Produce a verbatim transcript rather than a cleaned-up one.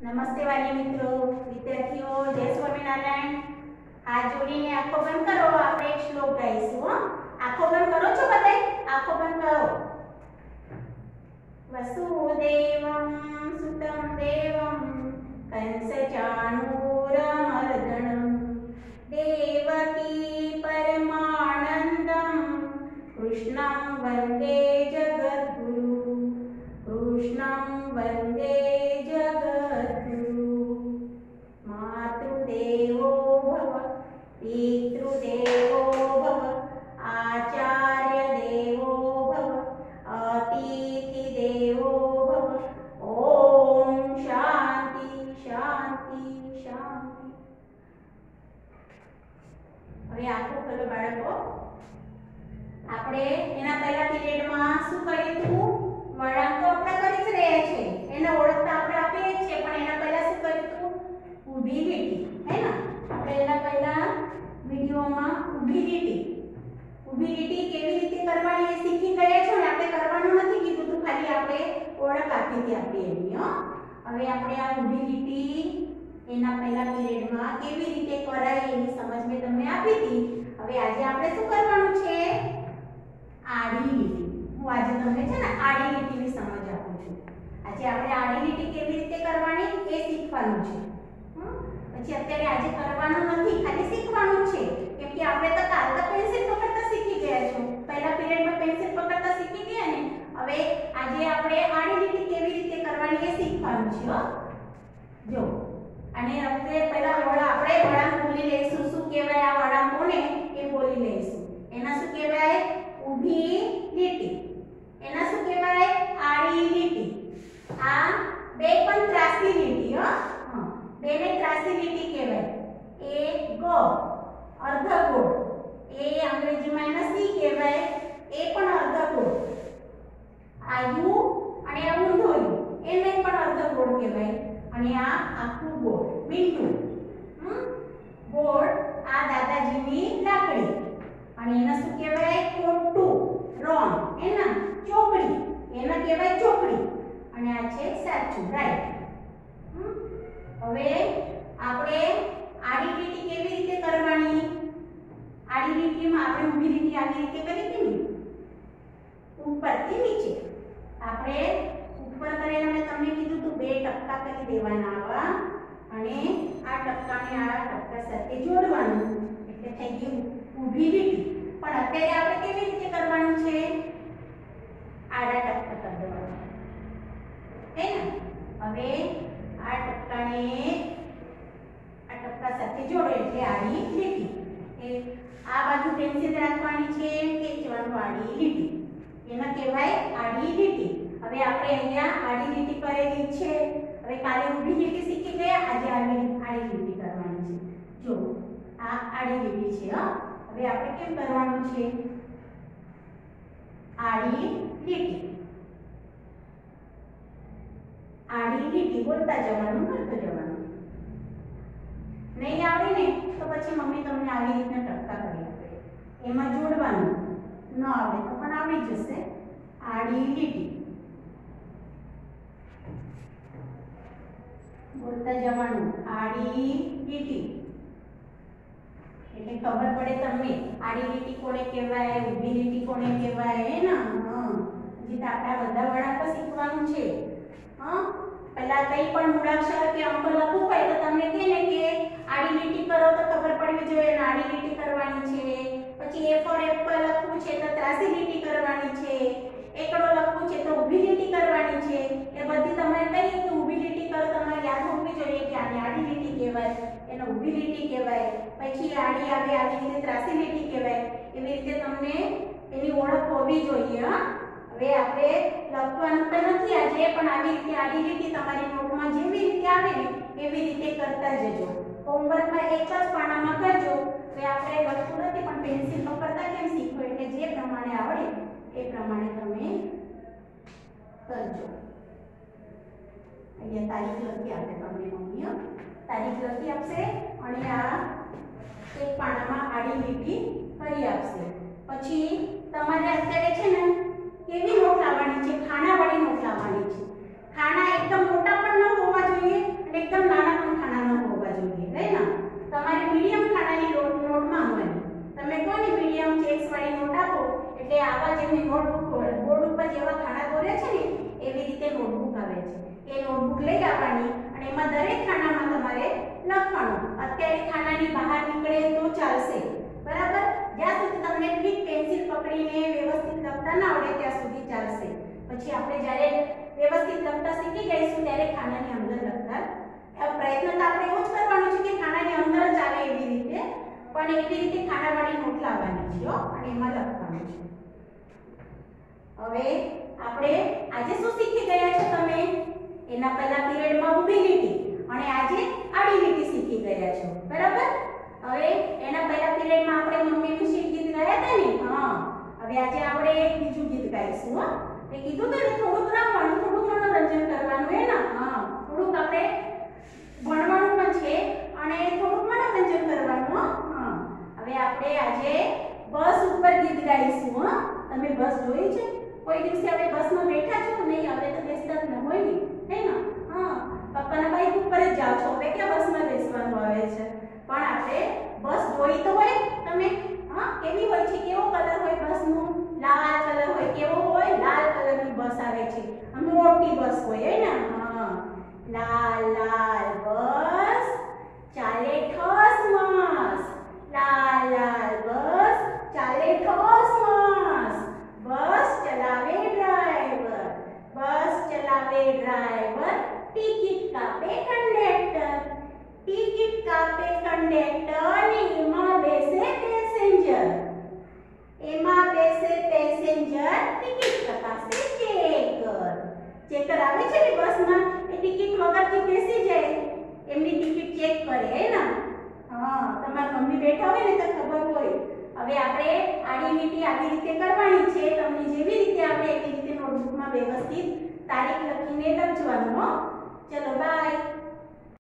નમસ્તે વાલી મિત્રો, વિદ્યાર્થીઓ, જય સ્વામિનારાયણ। હાથ જોડીને આંખો બંધ કરો, આપણે એક શ્લોક ગાઈશું હો। આંખો બંધ કરો છો બધાય? આંખો બંધ કરો। વસુદેવં સુતં દેવં કંસચાણૂરમર્દનં દેવકી પરમાનંદં કૃષ્ણં વંદે જગદ્ગુરુ કૃષ્ણં વંદે पितृदेवो भव आचार्य देवो भव अतिथि देवो भव। ओम शांति शांति शांति। હવે આખો ખોલો બાળકો। આપણે એના પહેલા પીરિયડમાં શું કર્યું હતું? વળાંક તો આપણે કરી જ રહ્યા છે, એને ઓળખતા આપણે આપીએ જ છે, પણ એના પહેલા શું કર્યું હતું? ઊભી લીટી, હે ને? આપણે એના પહેલા વિડિયોમાં ઊભી લીટી ઊભી લીટી કેવી રીતે કરવાની એ શીખી ગયા છો ને। આપણે કરવાનું નથી કીધું તો ખાલી આપણે ઓળખ આપી હતી આપણી એની હો। હવે આપણે આ ઊભી લીટી એના પહેલા પીરિયડમાં કેવી રીતે કરાય એની સમજ મેં તમને આપી હતી। હવે આજે આપણે શું કરવાનું છે? આડી લીટી। હું આજે તમને છે ને આડી લીટીની સમજ આપું છું। આજે આપણે આડી લીટી કેવી રીતે કરવાની એ શીખવાનું છે। પછી અત્યારે આજે કરવાનું નથી, ખાલી શીખવાનું છે, કેમ કે આપણે તો કાલ તો પેન્સિલ પકડતા શીખી ગયા છો, પહેલા પીરિયડમાં પેન્સિલ પકડતા શીખી ગયા ને। હવે આજે આપણે આડી લીટી કેવી રીતે કરવાની એ શીખવાનું છે હો। જો અને આપણે પહેલા વળા આપણે વળાંક બોલી લઈશું। શું કહેવાય આ વળાંકોને એ બોલી લઈશું। એના શું કહેવાય? ઊભી લીટી। એના શું કહેવાય? આડી લીટી। આ બે પણ ત્રાસી લીટી હો। બેને ત્રાસી લીટી કહેવાય। એ ગોળ અર્ધગોળ, એ અંગ્રેજીમાં એને સી કહેવાય, એ પણ અર્ધગોળ। આ યુ અને આ ઊંધો યુ એને પણ અર્ધગોળ કહેવાય। અને આ આખું ગોળ મીંડું હમ ગોળ આ દાદાજીની લાકડી। અને એને શું કહેવાય? ખોટું રોંગ, એના ચોકડી, એને કહેવાય ચોકડી। અને આ છે સાચું, રાઈટ। હવે આપણે આડી લીટી કેવી રીતે કરવાની? આડી લીટીમાં આપણે ઊભી લીટી આવી રીતે કરી હતી ને, ઉપરથી નીચે। આપણે ઉપર કરેલા મેં તમને કીધું તો બે ટપકા કરી દેવાના આવા, અને આ ટપકાને આ ટપકા સાથે જોડવાનું, એટલે થઈ ગઈ ઊભી લીટી। પણ અત્યારે આપણે કેવી રીતે કરવાનું છે? આડા ટપકા કરી દેવાના, હે ને? હવે આ ટપકાને આ ટપકા સાથે જોડો એટલે આડી લીટી। એ આ બાજુ પેન્સિલ રાખવાની છે, ખેંચવાનું આડી લીટી, એને કહેવાય આડી લીટી। હવે આપણે અહીંયા આડી લીટી કરેલી છે, હવે કાલે ઊભી લીટી શીખી ગયા, આજે આડી આડી લીટી કરવાની છે। જો આ આડી લીટી છે હો। હવે આપણે કેમ કરવાનું છે? આડી લીટી આડી લીટી બોલતા જવાનું, કરતા જવાનું। નહીં આવડે ને તો પછી મમ્મી તમને આવી રીતના ટપકા કરી આપે, એમાં જોડવાનું। ન આવડે તો પણ આવડી જશે। આડી લીટી બોલતા જવાનું, આડી લીટી, એટલે ખબર પડે તમને આડી લીટી કોને કહેવાય, ઊભી લીટી કોને કહેવાય, હે ને? હા, હજી તો આપણે બધા વળાંકો શીખવાનું છે હા। પહેલા કઈ પણ મૂળાક્ષર કે અંક લખવું હોય તો તમને કહે ને કે આડી લીટી કરો તો ખબર પડવી જોઈએ આડી લીટી કરવાની છે। પછી એ ફોર એપલ લખવું છે તો ત્રાસી લીટી કરવાની છે, એકડો લખવું છે તો ઊભી લીટી કરવાની છે। એ બધી તમારે કઈ તો ઊભી લીટી કરો તમારે યાદ હોવી જોઈએ કે આને આડી લીટી કહેવાય, એને ઊભી લીટી કહેવાય, પછી આડી આવે આવી રીતે ત્રાસી લીટી કહેવાય। એવી રીતે તમને એની ઓળખ હોવી જોઈએ હા। હવે આપણે લખવાનું તો નથી આજે, પણ આવી રીતે આડી લીટી તમારી નોટમાં જેવી રીતે આવે ને એવી રીતે કરતા જજો। હોમવર્કમાં એક જ પાનામાં કરજો। હવે આપણે લખતું નથી પણ પેન્સિલ પકડતા કેમ શીખો, એટલે જે પ્રમાણે આવડે એ પ્રમાણે તમે કરજો। અહીંયા તારીખ લખી આપે તમને મમ્મી હો, તારીખ લખી આપશે અને આ એક પાનામાં આડી લીટી કરી આપશે। પછી તમારે અત્યારે છે ને કેવી નોટ લાવવાની છે? ખાનાવાળી નોટ લાવવાની છે। ખાના એકદમ મોટા પણ ન હોવા જોઈએ અને એમાં દરેક ખાનામાં તમારે લખવાનું. અત્યારે ખાનાની બહાર નીકળે તો ચાલશે, બરાબર? જ્યાં સુધી તમને ઠીક પેન્સિલ પકડીને વ્યવસ્થિત લખતા ના આવડે ત્યાં સુધી ચાલશે. પછી આપણે જ્યારે વ્યવસ્થિત લખતા શીખી જઈશું ત્યારે ખાનાની અંદર લખતા પ્રયત્ન તો આપણે એવો જ કરવાનો છે કે ખાનાની અંદર જ આવે એવી રીતે, પણ એવી રીતે ખાનાવાળી નોટ લાવવાની છે હો, અને એમાં લખવાનું છે. હવે આપણે આજે શું શીખી ગયા છો તમે? એના પહેલા પીરિયડમાં ઊભી લીટી અને આજે આડી લીટી શીખી ગયા છો, બરાબર? હવે એના પહેલા પીરિયડમાં આપણે મમ્મીનું શીખ ગીત ગાયા હતા ને? હા. હવે આજે આપણે એક બીજું ગીત ગાઈશું હો. એ કીધું તો ને થોડુંક રમવાનું, થોડુંક મનોરંજન કરવાનું હે ને? હા. થોડુંક આપણે ભણવાનું પણ છે અને થોડુંક મનોરંજન કરવાનું હો. હા. હવે આપણે આજે બસ ઉપર ગીત ગાઈશું હો. તમે બસ જોઈ છે? કોઈ દિવસે આપણે બસમાં બેઠા છો? નહીં, હવે તો બેસતા જ ન હોય ને, હે ને? હા. પપ્પાના બાઈક ઉપર જ જાઓ છો, હવે ક્યાં બસમાં બેસવાનું આવે છે? પણ આપણે બસ જોઈ તો હોય તમે? હા. કેવી હોય છે? કેવો કલર હોય બસનો? લાલ કલર હોય. કેવો હોય? લાલ કલરની બસ આવે છે. મોટી બસ હોય હે ને? હા. લાલ લાલ બસ ચાલે ઠસ મસ, લાલ લાલ બસ ચાલે ઠસ મસ. બસ ચલાવે ડ્રાઈવર, બસ ચલાવે ડ્રાઈવર, ટિકિટ કાપે કંડક્ટર, ટિકિટ કાપે કંડક્ટર, એમાં બેસે પેસેન્જર, એમાં બેસે પેસેન્જર, ટિકિટ તપાસે ચેકર. ચેકર આવે છે ને બસમાં, એ ટિકિટ વગરથી બેસી જાય, એમની ટિકિટ ચેક કરે હે ને? હા. તમારા મમ્મી બેઠા હોય ને તો ખબર હોય. હવે આપણે આડી લીટી આવી રીતે કરવાની છે. તમને જેવી રીતે આવડે એવી રીતે નોટબુકમાં વ્યવસ્થિત તારીખ લખીને લખવાનું હો. ચલો બાય.